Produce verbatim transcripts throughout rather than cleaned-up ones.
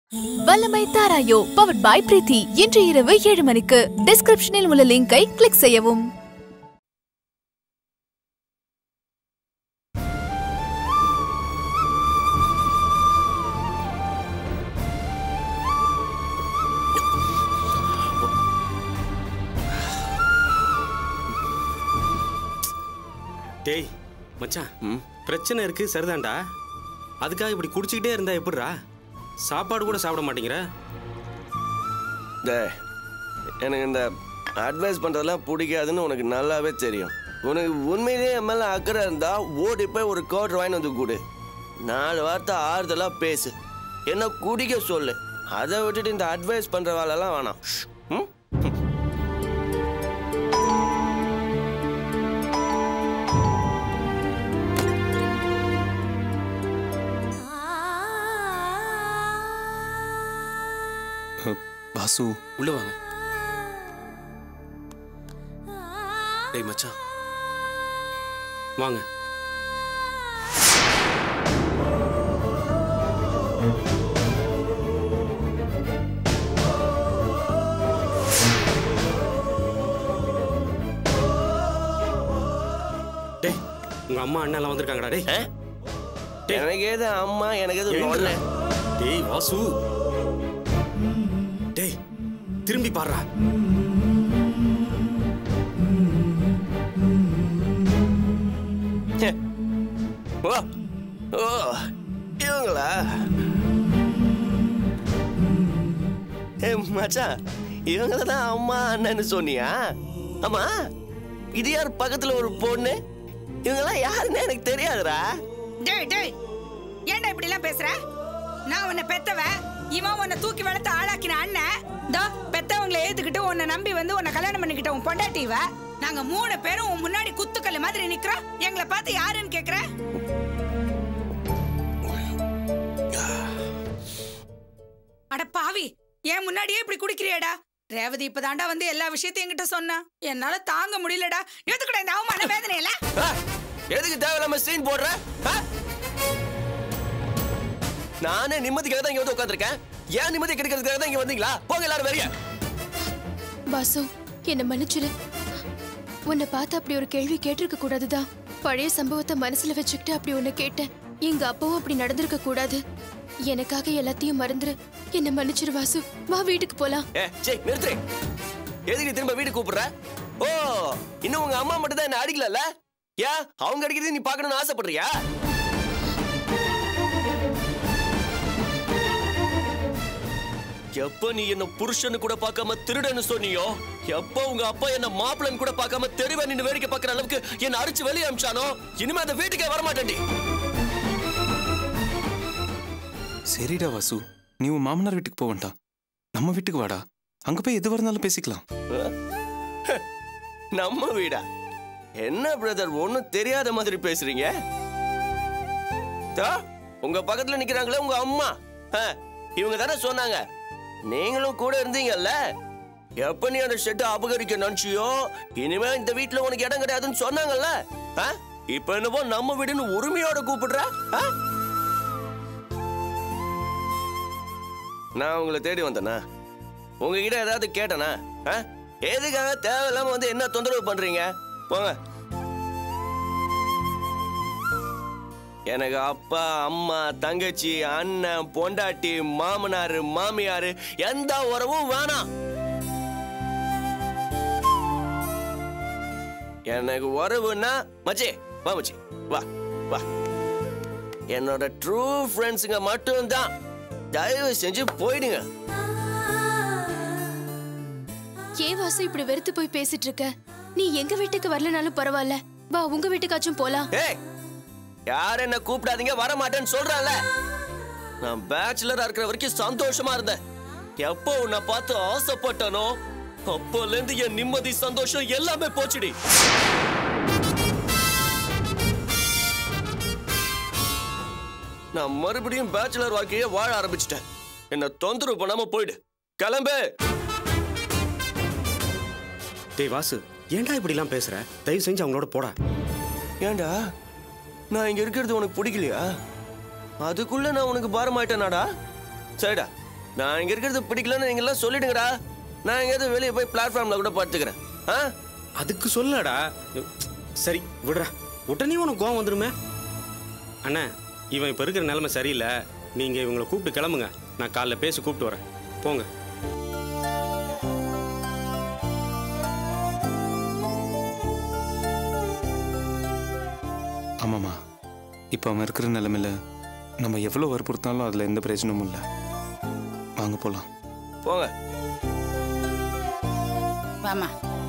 வல்லமை Tharayo powered by பிரீத்தி இன்று இரவு ஏழு மணிக்கு டிஸ்கிரிப்ஷனில் உள்ள லிங்கை கிளிக் செய்யவும். டேய் மச்சான், பிரச்சனை இருக்கு சரிதான்டா. அதுக்காக இப்படி குடிச்சிக்கிட்டே இருந்தா எப்படிரா? சாப்பாடு கூட சாப்பிட மாட்டேங்கிற. டேய், எனக்கு இந்த அட்வைஸ் பண்ணுறதெல்லாம் பிடிக்காதுன்னு உனக்கு நல்லாவே தெரியும். உனக்கு உண்மையிலேயே என் மேலே அக்கறை இருந்தால் ஓடி போய் ஒரு கோட் வாங்கி வந்து கொடு. நாலு வார்த்தை ஆறுதலாக பேசு, என்ன குடிக்க சொல்லு. அதை விட்டுட்டு இந்த அட்வைஸ் பண்ணுற வேலைலாம் வேணாம். ம் வாசு, உள்ள வாங்க. டேய் மச்சான் வாங்க. டேய், உங்க அம்மா அண்ணா எல்லாம் வந்திருக்காங்கடா. டேய் எனக்கு எது அம்மா, எனக்கு எது நோல்ல. டேய் வாசு, டேய் திரும்பி பாருடா. ஓ ஓ இவங்களா? ஏ மச்சான், இவங்கள தான் அம்மா அண்ணன்னு சொன்னியா? ஆமா, இது யார் பக்கத்துல ஒரு பொண்ணு? இவங்கெல்லாம் யாருன்னு எனக்கு தெரியாதுடா. டேய் டேய், ஏன்டா இப்படி எல்லாம் பேசுற? நான் உன்னை பெத்தவ, இவன் உன்னை தூக்கி வளர்த்து ஆளாக்கின அண்ணன். தோ பெத்தவங்களை ஏத்துக்கிட்டு உன்னை நம்பி வந்து உன்னை கல்யாணம் பண்ணிக்கிட்ட உன் பொண்டாட்டிவ. நாங்க மூணு பேரும் உன் முன்னாடி குத்துக்கல்லு மாதிரி நிக்கிறோம். எங்களை பார்த்து யாருன்னு கேக்குற? அட பாவி, ஏன் முன்னாடியே இப்படி குடிக்கிறியடா? ரேவதி இப்பதாண்டா வந்து எல்லா விஷயத்தையும் என்கிட்ட சொன்னா. என்னால தாங்க முடியலடா. எதுக்குடா இந்த அவமான வேதனை இல்ல? எதுக்கு தேவையில்லாம சீன் போடுற? நானே நிம்மதிக்காக தான் இங்க வந்து உட்கார்ந்திருக்கேன். ஏன் நிம்மதி கிடைக்கிறதுக்காக தான் இங்க வந்தீங்களா? போங்க எல்லாரும் வெளிய. வாசு, என்ன மன்னிச்சிடு. உன்னை பார்த்து அப்படி ஒரு கேள்வி கேட்டிருக்க கூடாதுதான். பழைய சம்பவத்தை மனசுல வச்சுக்கிட்டு அப்படி உன்னை கேட்டேன். எங்க அப்பாவும் அப்படி நடந்திருக்க கூடாது. எனக்காக எல்லாத்தையும் மறந்துரு. என்ன மன்னிச்சிரு வாசு. வா வீட்டுக்கு போலாம். ஏ சரி நிறுத்து. எதுக்கு திரும்ப வீட்டுக்கு கூப்பிடுற? ஓ, இன்னும் உங்க அம்மா மட்டும் தான் என்ன அடிக்கலல்ல? ஏன் அவங்க அடிக்கிறது நீ பார்க்கணும்னு ஆசைப்படுறியா? எப்ப நீ என்ன புருஷன்னு கூட பார்க்காம திருடன்னு சொன்னியோ, எப்ப உங்க அப்பா என்ன மாப்பிள்ளன்னு கூட பார்க்காம தெருவே நின்னு வேடிக்கை பார்க்கிற அளவுக்கு என்ன அடிச்சு வெளியே அமிச்சானோ, இனிமே அந்த வீட்டுக்கே வரமாட்டேன்டி. சரிடா வாசு, நீ உன் மாமனார் வீட்டுக்கு போக வேண்டாம். நம்ம வீட்டுக்கு வாடா. அங்க போய் எது இருந்தாலும் பேசிக்கலாம். நம்ம வீடா? என்ன பிரதர், ஒன்னும் தெரியாத மாதிரி பேசுறீங்க? உங்க பக்கத்துல நிக்கிறாங்களே உங்க அம்மா, இவங்க தானே சொன்னாங்க நீங்களும் கூட இருந்தீங்கல்ல. எப்ப நீ அந்த ஷெட்டை அபகரிக்க நினைச்சியோ, இனிமே இந்த வீட்டுல உனக்கு இடம் கிடையாதுன்னு சொன்னாங்கல்ல. இப்ப என்னவோ நம்ம வீடுன்னு உரிமையோட கூப்பிடுற. நான் உங்களை தேடி வந்தேனா? உங்ககிட்ட ஏதாவது கேட்டனா? எதுக்காக தேவையில்லாம வந்து என்ன தொந்தரவு பண்றீங்க? போங்க. எனக்கு அப்பா அம்மா தங்கச்சி அண்ணன் பொண்டாட்டி மாமனாரு மாமியாரு எந்த உறவும் வேணாம். எனக்கு உறவுன்னா மச்சி வா, மச்சி வா வா. என்னோட ட்ரூ ஃப்ரெண்ட்ஸுங்க மட்டும் தான். தயவு செஞ்சு போயிடுங்க. ஏன் வாசு இப்படி வெறுத்து போய் பேசிட்டு இருக்க? நீ எங்க வீட்டுக்கு வரலனாலும் பரவாயில்ல, வா உங்க வீட்டுக்காச்சும் போலாம். ஏய், யார் என்ன கூப்பிடாதீங்க, வர மாட்டேன்னு சொல்றேன்ல. நான் பேச்சுலரா இருக்கிற வரைக்கும் சந்தோஷமா இருந்தேன். எப்போ உன்னை பார்த்து ஆசைப்பட்டனோ அப்போல இருந்து என் நிம்மதி சந்தோஷம் எல்லாமே போச்சுடி. நான் மறுபடியும் பேச்சுலர் வாழ்க்கையே வாழ ஆரம்பிச்சிட்டேன். என்ன தொந்தரவு பண்ணாம போயிடு. கிளம்பு. டேய் வாசு, ஏன்டா இப்படி எல்லாம் பேசுற? தயவு செஞ்சு அவங்களோட போடா. ஏண்டா, நான் இங்க இருக்கிறது உனக்கு பிடிக்கலையா? அதுக்குள்ள நான் உனக்கு பாரம் ஆயிட்டேனாடா? சரிடா, நான் இங்க இருக்கிறது பிடிக்கலன்னு நீங்க எல்லாம் சொல்லிடுங்கடா. நான் எங்கேயாவது வெளியே போய் பிளாட்ஃபார்ம்ல கூட படுத்துக்கிறேன். ஆ அதுக்கு சொல்லடா. சரி விடுறா, உடனே உனக்கு கோவம் வந்துருமே. அண்ணா, இவன் இப்போ இருக்கிற நிலைமை சரியில்லை. நீங்கள் இவங்களை கூப்பிட்டு கிளம்புங்க. நான் காலைல பேசி கூப்பிட்டு வரேன். போங்க. ஆமாம்மா, இப்போ அவன் இருக்கிற நிலைமையில நம்ம எவ்வளோ வற்புறுத்தாலும் அதில் எந்த பிரயோஜனமும் இல்லை. வாங்க போகலாம். போங்க. வாமா.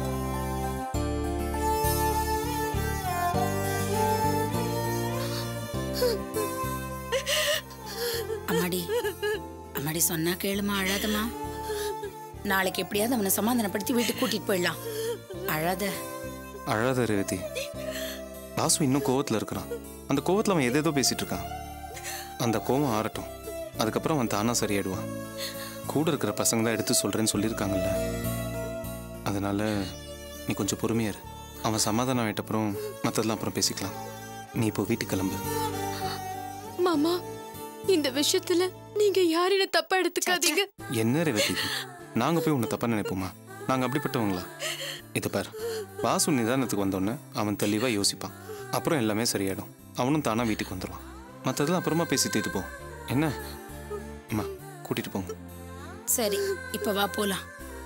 அம்மாடி அம்மாடி சொன்னா கேளுமா, அழாதம்மா. நாளைக்கு எப்படியாவது அவனை சமாதானப்படுத்தி வீட்டுக்கு கூட்டிட்டு போயிடலாம். அழாத. அழாத ரேவதி. வாசு இன்னும் கோவத்தில் இருக்கிறான். அந்த கோவத்தில் அவன் எதேதோ பேசிட்டு இருக்கான். அந்த கோவம் ஆறட்டும், அதுக்கப்புறம் அவன் தானா சரியாயிடுவான். கூட இருக்கிற பசங்க தான் எடுத்து சொல்றேன்னு சொல்லியிருக்காங்கல்ல. அதனால நீ கொஞ்சம் பொறுமையா இரு. அவன் சமாதானம் ஆயிட்டப்புறம் மற்றதெல்லாம் அப்புறம் பேசிக்கலாம். நீ இப்போ வீட்டுக்கு கிளம்பு. மாமா, இந்த விஷயத்துல நீங்க யாரையும் தப்பா எடுத்துக்காதீங்க. என்ன ரேவதி, நாங்க போய் உன்னை தப்பா நினைப்போமா? நாங்க அப்படிப்பட்டவங்களா? இதை பாரு, வாசு நிதானத்துக்கு வந்தோடனே அவன் தெளிவா யோசிப்பான். அப்புறம் எல்லாமே சரியாயிடும். அவனும் தானா வீட்டுக்கு வந்துடுவான். மற்றதெல்லாம் அப்புறமா பேசி தீர்த்து போ. என்ன அம்மா, கூட்டிட்டு போங்க. சரி, இப்ப வா போலாம்.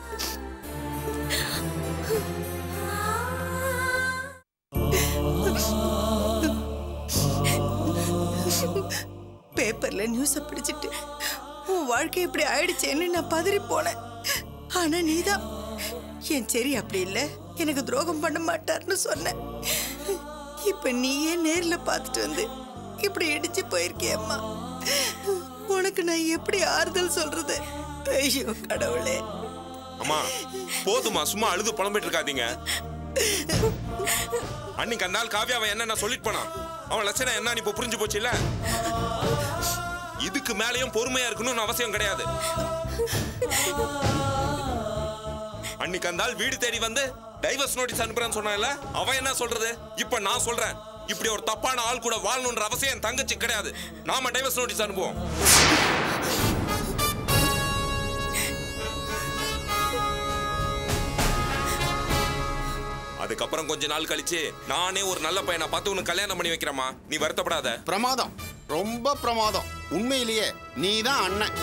பேப்பர்ல நியூஸ பிடிச்சிட்டு உன் வாழ்க்கை இப்படி ஆயிடுச்சேன்னு நான் பதறி போனேன். ஆனா நீதான் என் சரி அப்படி இல்ல, எனக்கு துரோகம் பண்ண மாட்டார்னு சொன்ன. இப்ப நீயே நேர்ல பார்த்துட்டு வந்து இப்படி இடிச்சு போயிருக்கியம்மா. உனக்கு நான் எப்படி ஆறுதல் சொல்றது? ஐயோ கடவுளே. அம்மா போதுமா, சும்மா அழுது புலம்பிட்டு இருக்காதீங்க. அன்னைக்கு அந்த நாள் காவியா அவன் என்ன சொல்லிட்டு போனான். அவன் லட்சணம் என்ன இப்ப புரிஞ்சு போச்சு இல்ல. இதுக்கு மேலேயும் பொறுமையா இருக்கணும்னு அவசியம் கிடையாது. அன்னைக்கு அந்த நாள் வீடு தேடி வந்து டைவர்ஸ் நோட்டீஸ் அனுப்புறேன்னு சொன்னால, அவன் என்ன சொல்றது? இப்ப நான் சொல்றேன், இப்படி ஒரு தப்பான ஆள் கூட வாழணும்ன்ற அவசியம் என் தங்கச்சி கிடையாது. நாம டைவர்ஸ் நோட்டீஸ் அனுப்புவோம். அதுக்கப்புறம் கொஞ்ச நாள் கழிச்சு நானே ஒரு நல்ல பையனை பார்த்து உனக்கு கல்யாணம் பண்ணி வைக்கிறேமா. நீ வருத்தப்படாத. பிரமாதம், ரொம்ப பிரமாதம். உண்மையிலேயே நீதான் அண்ணன்.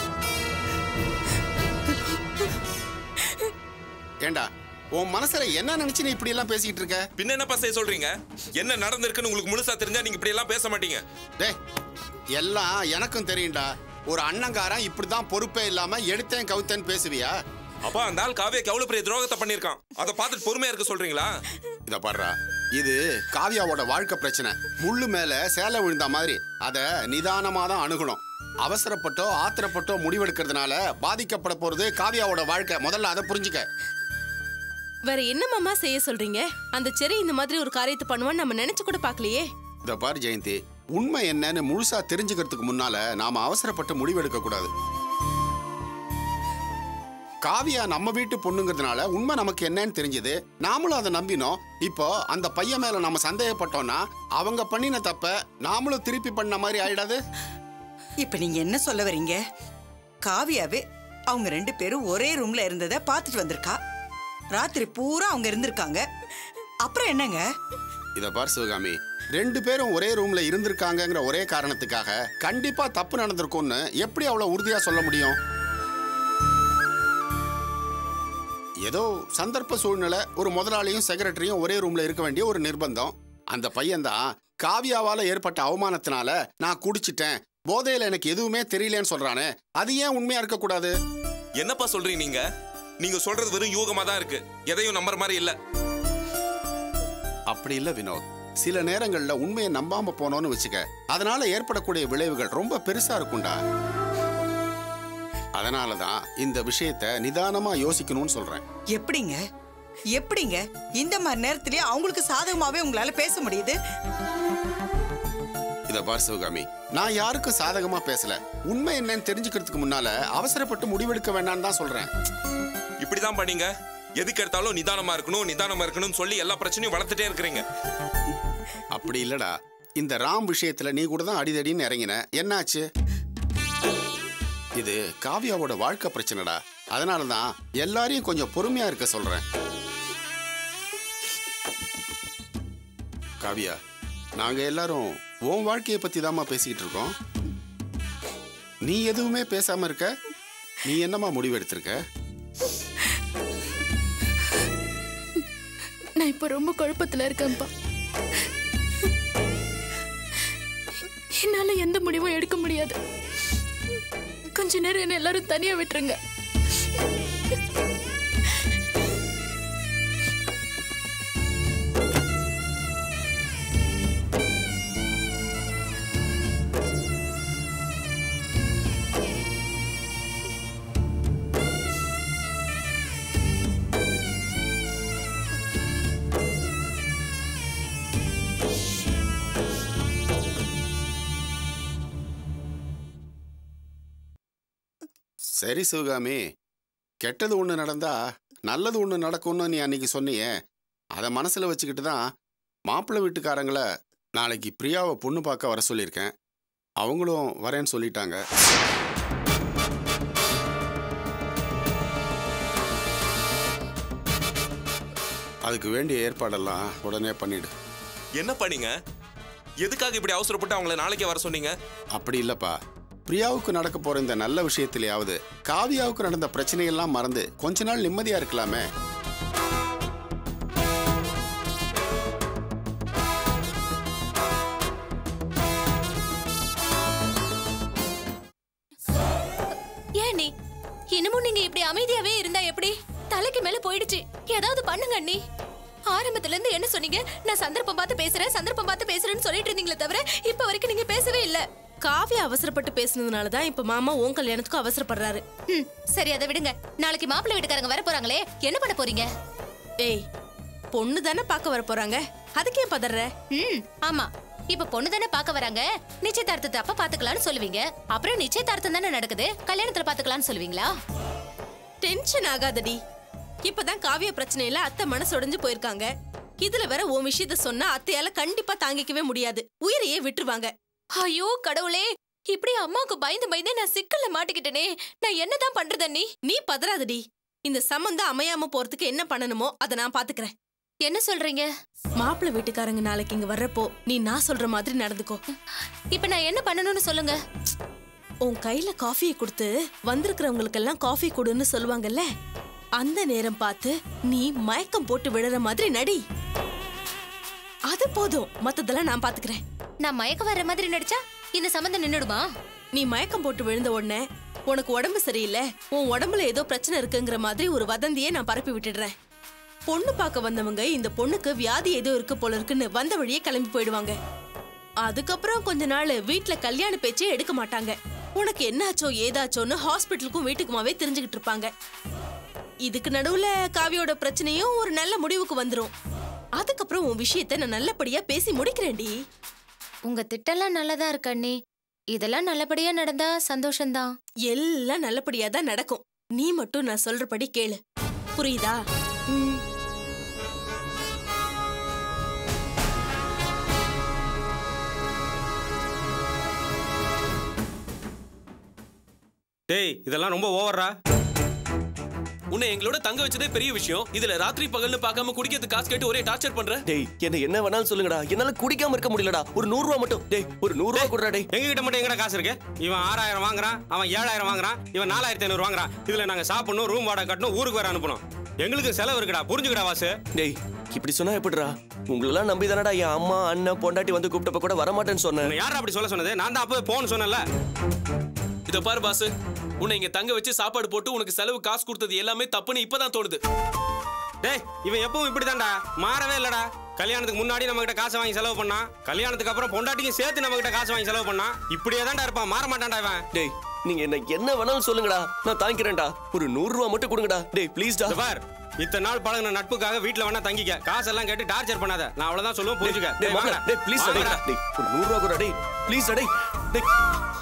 ஏண்டா, உன் மனசுல என்ன நினைச்சு நீ இப்படி எல்லாம் பேசிக்கிட்டு இருக்க? பின்ன என்ன பசை சொல்றீங்க? என்ன நடந்திருக்குன்னு உங்களுக்கு முழுசா தெரிஞ்சா நீங்க இப்படி எல்லாம் பேச மாட்டீங்க. டேய், எல்லாம் எனக்கும் தெரியும்டா. ஒரு அண்ணங்காரன் இப்படிதான் பொறுப்பே இல்லாம எடுத்தேன் கவுத்தேன்னு பேசுவியா? அப்பா அந்த ஆள் காவியாக்கு எவ்வளவு பெரிய துரோகத்தை பண்ணிருக்கான். அதை பார்த்துட்டு பொறுமையா இருக்க சொல்றீங்களா? இத பாடுறா, இது காவியாவோட வாழ்க்கை பிரச்சனை. முள்ளு மேல சேலை விழுந்த மாதிரி அத நிதானமா தான் அணுகணும். அவசரப்பட்டோ ஆத்திரப்பட்டோ முடிவெடுக்கிறதுனால பாதிக்கப்பட போறது காவியாவோட வாழ்க்கை. முதல்ல அதை புரிஞ்சுக்க. வேற என்ன மாமா செய்ய சொல்றீங்க? அந்த செரி இந்த மாதிரி ஒரு காரியத்தை பண்ணுவான்னு நம்ம நினைச்சு கூட பார்க்கலையே. இத பாரு ஜெயந்தி, உண்மை என்னன்னு முழுசா தெரிஞ்சுக்கிறதுக்கு முன்னால நாம அவசரப்பட்டு முடிவெடுக்க கூடாது. காவியா நம்ம வீட்டு பொண்ணுங்கிறதுனால உண்மை நமக்கு என்னன்னு தெரிஞ்சது. நாமளும் அதை நம்பினோம். இப்போ அந்த பையன் மேல நம்ம சந்தேகப்பட்டோம்னா அவங்க பண்ணின தப்ப நாமளும் திருப்பி பண்ண மாதிரி ஆயிடாது? இப்ப நீங்க என்ன சொல்ல வரீங்க? காவியாவே அவங்க ரெண்டு பேரும் ஒரே ரூம்ல இருந்ததை பார்த்துட்டு வந்திருக்கா. ராத்திரி பூரா அவங்க இருந்திருக்காங்க. அப்புறம் என்னங்க? இத பார் சிவகாமி, ரெண்டு பேரும் ஒரே ரூம்ல இருந்திருக்காங்கிற ஒரே காரணத்துக்காக கண்டிப்பா தப்பு நடந்திருக்கும்னு எப்படி அவ்வளவு உறுதியா சொல்ல முடியும்? ஏதோ சந்தர்ப்ப சூழ்நிலை, ஒரு முதலாளியும் செக்ரட்டரியும் ஒரே ரூம்ல இருக்க வேண்டிய ஒரு நிர்பந்தம். அந்த பையன்தான் காவியாவால ஏற்பட்ட அவமானத்தினால நான் குடிச்சிட்டேன், போதையில எனக்கு எதுவுமே தெரியலன்னு சொல்றானே, அது ஏன் உண்மையா இருக்க கூடாது? என்னப்பா சொல்றீங்க நீங்க? நீங்க சொல்றது வெறும் யூகமா தான் இருக்கு, எதையும் நம்புற மாதிரி இல்ல. அப்படி இல்ல வினோத், சில நேரங்கள்ல உண்மையை நம்பாம போனோம்னு வச்சுக்க, அதனால ஏற்படக்கூடிய விளைவுகள் ரொம்ப பெருசா இருக்கும்டா. அதனாலதான் இந்த விஷயத்தை நிதானமா யோசிக்கணும்னு சொல்றேன். எப்படிங்க எப்படிங்க இந்த மாதிரி நேரத்திலேயே அவங்களுக்கு சாதகமாவே உங்களால பேச முடியுது? இத பார் சிவகாமி, நான் யாருக்கும் சாதகமா பேசல. உண்மை என்னன்னு தெரிஞ்சுக்கிறதுக்கு முன்னால அவசரப்பட்டு முடிவெடுக்க வேண்டாம்னு தான் சொல்றேன். இப்படிதான் பண்ணீங்க. எதுக்கு எடுத்தாலும் நிதானமா இருக்கணும் நிதானமா இருக்கணும்னு சொல்லி எல்லா பிரச்சனையும் வளர்த்துட்டே இருக்கிறீங்க. அப்படி இல்லடா, இந்த ராம் விஷயத்துல நீ கூட தான் அடிதடின்னு இறங்கின. என்னாச்சு? இது காவியாவோட வாழ்க்கை பிரச்சனைடா. அதனால தான் எல்லாரையும் கொஞ்சம் பொறுமையா இருக்க சொல்றேன். காவியா, நாங்க எல்லாரும் உன் வாழ்க்கையை பத்தி தாம்மா பேசிக்கிட்டு இருக்கோம். நீ எதுவுமே பேசாம இருக்க. நீ என்னம்மா முடிவு எடுத்திருக்க? நான் இப்ப ரொம்ப குழப்பத்துல இருக்கேன்ப்பா. என்னால எந்த முடிவும் எடுக்க முடியாது. கொஞ்ச நேரம் என்ன எல்லாரும் தனியா விட்டுருங்க. சரி சிவகாமி, கெட்டது ஒன்று நடந்தா நல்லது ஒன்று நடக்கும்னு நீ அன்னைக்கு சொன்னியே, அதை மனசில் வச்சுக்கிட்டு தான் மாப்பிள்ளை வீட்டுக்காரங்களை நாளைக்கு பிரியாவை பொண்ணு பார்க்க வர சொல்லியிருக்கேன். அவங்களும் வரேன்னு சொல்லிட்டாங்க. அதுக்கு வேண்டிய ஏற்பாடெல்லாம் உடனே பண்ணிடு. என்ன பண்ணீங்க? எதுக்காக இப்படி அவசரப்பட்டு அவங்கள நாளைக்கே வர சொன்னீங்க? அப்படி இல்லப்பா, பிரியாவுக்கு நடக்க போற இந்த நல்ல விஷயத்திலேயாவது காவியாவுக்கு நடந்த பிரச்சனையெல்லாம் மறந்து கொஞ்ச நாள் நிம்மதியா இருக்கலாமே. ஏன் நீ இன்னமும் நீங்க இப்படி அமைதியாவே இருந்தா எப்படி? தலைக்கு மேல போயிடுச்சு, ஏதாவது பண்ணுங்க அண்ணி. ஆரம்பத்துல இருந்து என்ன சொன்னீங்க? நான் சந்தர்ப்பம் பார்த்து பேசுறேன் சந்தர்ப்பம் பார்த்து பேசுறேன்னு சொல்லிட்டு இருந்தீங்களே தவிர இப்ப வரைக்கும் நீங்க பேசவே இல்ல. காவியா அவசரப்பட்டு பேசுனதுனாலதான் இப்ப மாமா உன் கல்யாணத்துக்கும் அவசரப்படுறாரு. ம், சரி அதை விடுங்க. நாளைக்கு மாப்பிள்ளை வீட்டுக்காரங்க வர போறாங்களே, என்ன பண்ண போறீங்க? ஏய், பொண்ணு தானே பார்க்க வர போறாங்க, அதுக்கே பதற? ம், ஆமா. இப்ப பொண்ணு தானே பார்க்க வராங்க, நிச்சயதார்த்தத்தை அப்ப பாத்துக்கலாம்னு சொல்லுவீங்க. அப்புறம் நிச்சயதார்த்தம் தானே நடக்குது, கல்யாணத்துல பாத்துக்கலாம்னு சொல்லுவீங்களா? டென்ஷன் ஆகாதடி. இப்பதான் காவிய பிரச்சனையில அத்தை மனசு உடைஞ்சு போயிருக்காங்க. இதுல வேற உன் விஷயத்த சொன்னா அத்தையால கண்டிப்பா தாங்கிக்கவே முடியாது, உயிரையே விட்டுருவாங்க. ஐயோ கடவுளே, இப்படி அம்மாவுக்கு பயந்து பயந்து நான் சிக்கல்ல மாட்டிக்கிட்டேனே. நான் என்னதான் பண்றது அண்ணி? நீ பதறாதடி. இந்த சம்பந்தம் அமையாம போறதுக்கு என்ன பண்ணணுமோ அதை நான் பாத்துக்கிறேன். என்ன சொல்றீங்க? மாப்பிள்ளை வீட்டுக்காரங்க நாளைக்கு இங்க வர்றப்போ நீ நான் சொல்ற மாதிரி நடந்துக்கோ. இப்ப நான் என்ன பண்ணணும்னு சொல்லுங்க. உன் கையில காஃபியை கொடுத்து வந்திருக்கிறவங்களுக்கு எல்லாம் காஃபி கொடுன்னு சொல்லுவாங்கல்ல, அந்த நேரம் பார்த்து நீ மயக்கம் போட்டு விழுற மாதிரி நடி. அது போதும், மத்ததெல்லாம் நான் பாத்துக்கிறேன். நான் மயக்கம் வர்ற மாதிரி நடிச்சா இந்த சம்பந்தம் நின்னுடுமா? நீ மயக்கம் போட்டு விழுந்த உடனே உனக்கு உடம்பு சரியில்லை, உன் உடம்புல ஏதோ பிரச்சனை இருக்குங்கிற மாதிரி ஒரு வதந்தியே நான் பரப்பி விட்டுடுறேன். பொண்ணு பார்க்க வந்தவங்க இந்த பொண்ணுக்கு வியாதி ஏதோ இருக்கு போல இருக்குன்னு வந்த வழியே கிளம்பி போயிடுவாங்க. அதுக்கப்புறம் கொஞ்ச நாள் வீட்டுல கல்யாண பேச்சே எடுக்க மாட்டாங்க. உனக்கு என்னாச்சோ ஏதாச்சோன்னு ஹாஸ்பிட்டலுக்கும் வீட்டுக்குமாவே தெரிஞ்சுக்கிட்டு இருப்பாங்க. இதுக்கு நடுவுல காவியோட பிரச்சனையும் ஒரு நல்ல முடிவுக்கு வந்துரும். அதுக்கப்புறம் உன் விஷயத்தை நான் நல்லபடியா பேசி முடிக்கிறேன்டி. உங்க திட்டெல்லாம் நல்லதா இருக்கு அண்ணி. இதெல்லாம் நல்லபடியா நடந்தா சந்தோஷம்தான். எல்லாம் நல்லபடியா தான் நடக்கும். நீ மட்டும் நான் சொல்றபடி கேளு, புரியுதா? டேய், இதெல்லாம் ரொம்ப ஓவரா. உன்னை எங்களோட தங்க வச்சதே பெரிய விஷயம். இதுல ராத்திரி பகல்னு பார்க்காம குடிக்கிறதுக்கு காசு கேட்டு ஒரே டார்ச்சர் பண்ற. டேய், என்ன என்ன வேணாலும் சொல்லுங்கடா, என்னால குடிக்காம இருக்க முடியலடா. ஒரு நூறு ரூபா மட்டும். டேய், ஒரு நூறு ரூபா கொடுடா. டேய், எங்க கிட்ட மட்டும் எங்கடா காசு இருக்கு? இவன் ஆறாயிரம் வாங்குறான், அவன் ஏழாயிரம் வாங்குறான், இவன் நாலாயிரத்தி ஐநூறு வாங்குறான். இதுல நாங்க சாப்பிடணும், ரூம் வாடகை கட்டணும், ஊருக்கு வேற அனுப்பணும். எங்களுக்கு செலவு இருக்குடா, புரிஞ்சுக்கடா வாசு. டேய், இப்படி சொன்னா எப்படிடா? உங்களெல்லாம் நம்பி தானடா என் அம்மா அண்ணன் பொண்டாட்டி வந்து கூப்பிட்டப்ப கூட வரமாட்டேன்னு சொன்னேன். யாரா அப்படி சொல்ல சொன்னது? நான் தான் அப்பவே போன்னு சொன்னேன்ல. இத பாரு பாஸ், உன்னை இங்க தங்க வச்சு சாப்பாடு போட்டு உனக்கு செலவு காசு கொடுத்தது எல்லாமே தப்புன்னு இப்பதான் தோணுது. டேய், இவன் எப்பவும் இப்படிதான்டா, மாறவே இல்லடா. கல்யாணத்துக்கு முன்னாடி நம்ம கிட்ட காசு வாங்கி செலவு பண்ணா, கல்யாணத்துக்கு அப்புறம் பொண்டாட்டிக்கு சேர்த்து நம்ம கிட்ட காசு வாங்கி செலவு பண்ணா, இப்படியே தான்டா இருப்பான், மாற மாட்டான்டா இவன். டேய், நீங்க என்ன என்ன வேணாலும் சொல்லுங்கடா, நான் தாங்கிக்கிறேன்டா. ஒரு நூறு ரூபா மட்டும் கொடுங்கடா. டேய் ப்ளீஸ் டா. பார், இத்தனை நாள் பழகின நட்புக்காக வீட்ல வேணா தங்கிக்க, காசெல்லாம் கேட்டு டார்ச்சர் பண்ணாத. நான் அவ்வளவுதான் சொல்லுவேன், புரிஞ்சுக்க. டேய் மாமா, டேய் ப்ளீஸ் டா. டேய், ஒரு நூறு ரூபா கொடுடா. டேய் ப்ளீஸ் டா. டேய் டேய்